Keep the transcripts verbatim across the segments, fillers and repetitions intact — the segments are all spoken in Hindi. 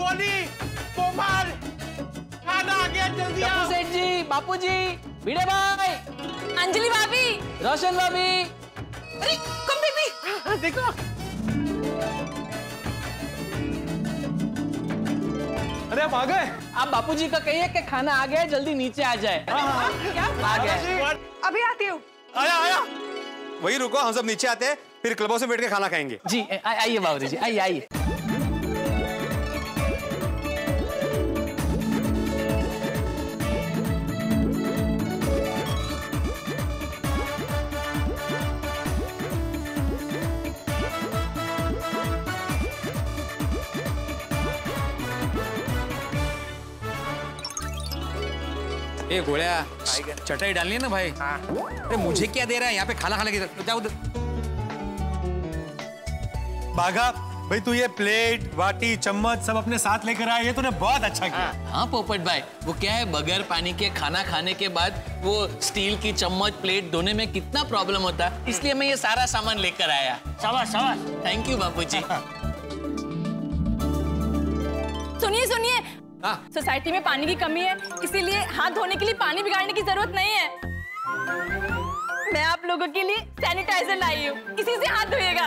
गोली, कोमल, खाना आ गया, जल्दी आओ। सेठ जी, बापू जी, भिड़े भाई, अंजलि भाभी, रोशन भाभी। अरे कम बेबी, देखो। अरे आप आ गए? आप बापूजी का कहिए कि खाना आ गया, जल्दी नीचे आ जाए। क्या आ गया। अभी आती हूँ। आया आया। वही रुको, हम सब नीचे आते हैं, फिर क्लब हाउस में बैठ के खाना खाएंगे। जी आइए बाबूजी जी, आइए आइए। ए गोळ्या, चटाई डालनी है ना भाई। अरे मुझे क्या दे रहा है यहाँ पे खाना खाने की? जाओ उधर। बाघा भाई, तू ये प्लेट, वाटी, चम्मच सब अपने साथ लेकर आया, ये तूने बहुत अच्छा किया। हाँ पोपट भाई, वो क्या है, बगैर पानी के खाना खाने के बाद वो स्टील की चम्मच प्लेट धोने में कितना प्रॉब्लम होता है, इसलिए मैं ये सारा सामान लेकर आया। शाबाश शाबाश, थैंक यू बापूजी। सुनिए सुनिए, सोसाइटी में पानी की कमी है, इसीलिए हाथ धोने के लिए पानी बिगाड़ने की जरूरत नहीं है। मैं आप लोगों के लिए सैनिटाइजर लाई हूँ, इसी से हाथ धोइएगा।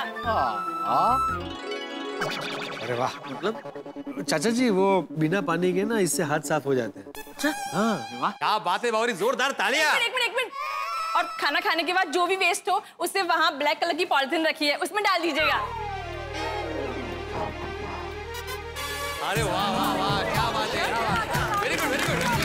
अरे वाह, मतलब चाचा जी वो बिना पानी के ना इससे हाथ साफ हो जाते हैं। अच्छा हाँ, क्या बात है बावरी, जोरदार तालियां। एक मिनट एक मिनट, और खाना खाने के बाद जो भी वेस्ट हो उससे वहाँ ब्लैक कलर की पॉलिथीन रखी है, उसमें डाल दीजिएगा। अरे वाह वाह वाह, क्या बात है, वेरी गुड वेरी गुड।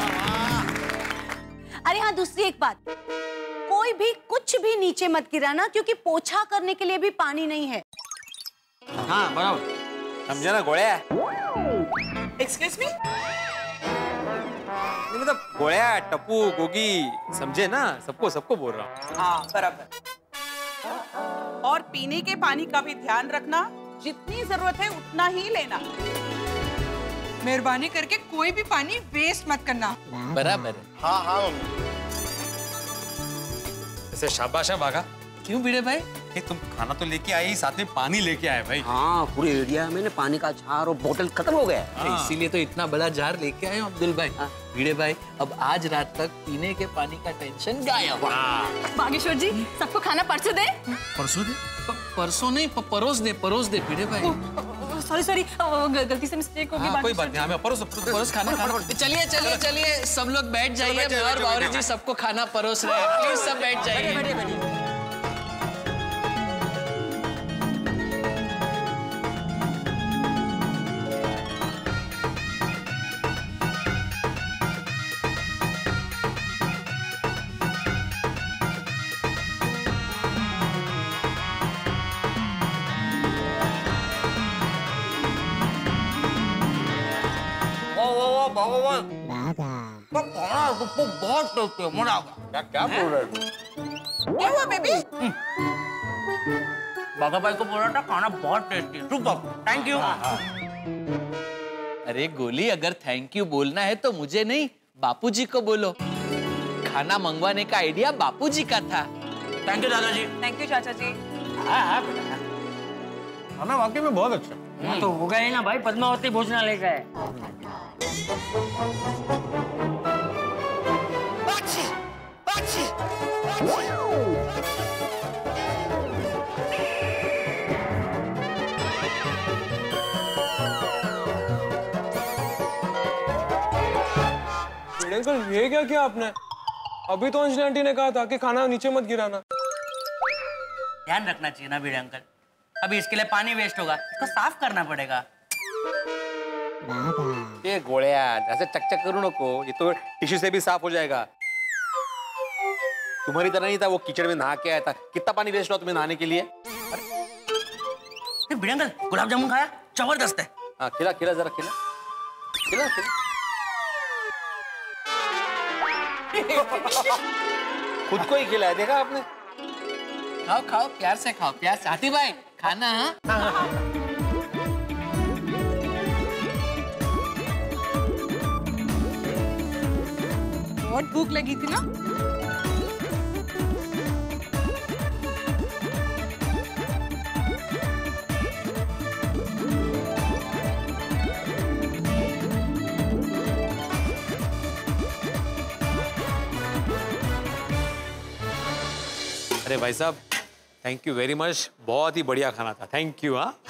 अरे हाँ, दूसरी एक बात, कोई भी कुछ भी नीचे मत गिराना, क्योंकि पोछा करने के लिए भी पानी नहीं है। हाँ बराबर, समझा ना गोळ्या? एक्सक्यूज मी, मतलब गोळ्या, टप्पू, गोगी, समझे ना? सबको सबको बोल रहा हूँ। हाँ बराबर। और पीने के पानी का भी ध्यान रखना, जितनी जरूरत है उतना ही लेना। मेहरबानी करके कोई भी पानी वेस्ट मत करना। बराबर। हाँ हाँ। ऐसे शाबाश है बाघा। क्यों भिड़े भाई? ए, तुम खाना तो लेके आए, साथ में पानी लेके आए भाई। हाँ, पूरे एरिया में पानी का जार और बोतल खत्म हो गया। हाँ। इसीलिए तो इतना बड़ा जार लेके आए अब्दुल भाई। भिड़े भाई, अब आज रात तक पीने के पानी का टेंशन गायब। बागेश्वर जी, सबको खाना परसों दे। परसों दे? परसों नहीं, परोस दे, परोस दे भिड़े भाई। सॉरी सॉरी, गलती से मिस्टेक हो गई। कोई बात नहीं, हमें परोस परोस खाना खाना। चलिए चलिए चलिए, सब लोग बैठ जाइए, मैं और बावरी जी सबको खाना परोस रहे हैं, प्लीज सब बैठ जाइए। बहुत टेस्टी है, मजा आ गया। क्या बोल रहे हो? क्या हुआ बेबी? बाघा भाई को बोल रहा था खाना बहुत टेस्टी है, सुपर, थैंक यू। अरे गोली, अगर थैंक यू बोलना है तो मुझे नहीं, बापूजी को बोलो। खाना मंगवाने का आइडिया बापूजी का था। थैंक यू दादाजी। थैंक यू चाचा जी। हाँ हाँ बेटा, खाना वाकई में बहुत अच्छा। तो हो गए ना भाई, पद्मावती भोजनालय का है। अंकल ये क्या किया आपने? अभी तो अंजलि आंटी ने कहा था कि खाना नीचे मत गिराना। ध्यान रखना चाहिए ना भिड़े अंकल, अभी इसके लिए पानी वेस्ट होगा, इसको साफ करना पड़ेगा। ये गोळ्या, ऐसे चकचक करू नको, ये तो टिश्यू से भी साफ हो जाएगा। तुम्हारी तरह नहीं था, वो कीचड़ में नहा के आया था। कितना पानी वेस्ट हुआ तुम्हें नहाने के लिए? भिड़े अंकल, गुलाब जामुन खाया, जबरदस्त है। हाँ खिला खिला, जरा खिला खिला खिला। खुद को ही खिलाया, देखा आपने? खाओ खाओ, प्यार से खाओ, प्यार से। हाथी भाई खाना। हाँ बहुत भूख लगी थी ना। अरे भाई साहब थैंक यू वेरी मच, बहुत ही बढ़िया खाना था, थैंक यू। हाँ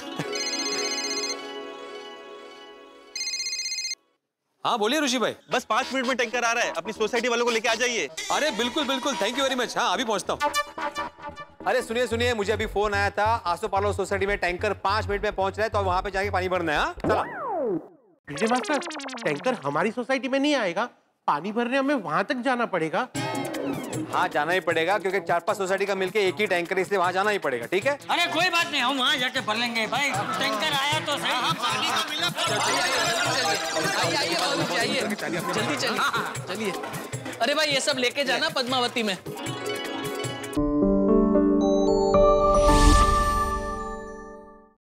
हाँ बोलिए ऋषि भाई। बस पाँच मिनट में टैंकर आ रहा है, अपनी सोसाइटी वालों को लेके आ जाइए। अरे बिल्कुल बिल्कुल, थैंक यू वेरी मच। हाँ अभी पहुंचता हूँ। अरे सुनिए सुनिए, मुझे अभी फोन आया था, आसो पालो सोसाइटी में टैंकर पांच मिनट में पहुंच रहा है, तो वहां पे जाके पानी भरना है। हाँ चला। डीजे मास्टर, टैंकर हमारी सोसाइटी में नहीं आएगा, पानी भरने हमें वहां तक जाना पड़ेगा। हाँ जाना ही पड़ेगा, क्योंकि चार पांच सोसाइटी का मिलके एक ही टैंकर, इसलिए वहां जाना ही पड़ेगा। ठीक है? अरे कोई बात नहीं, हम वहाँ जाके भर लेंगे भाई, टैंकर आया तो सही। जल्दी चलिए, चलिए। अरे भाई ये सब लेके जाना पद्मावती में।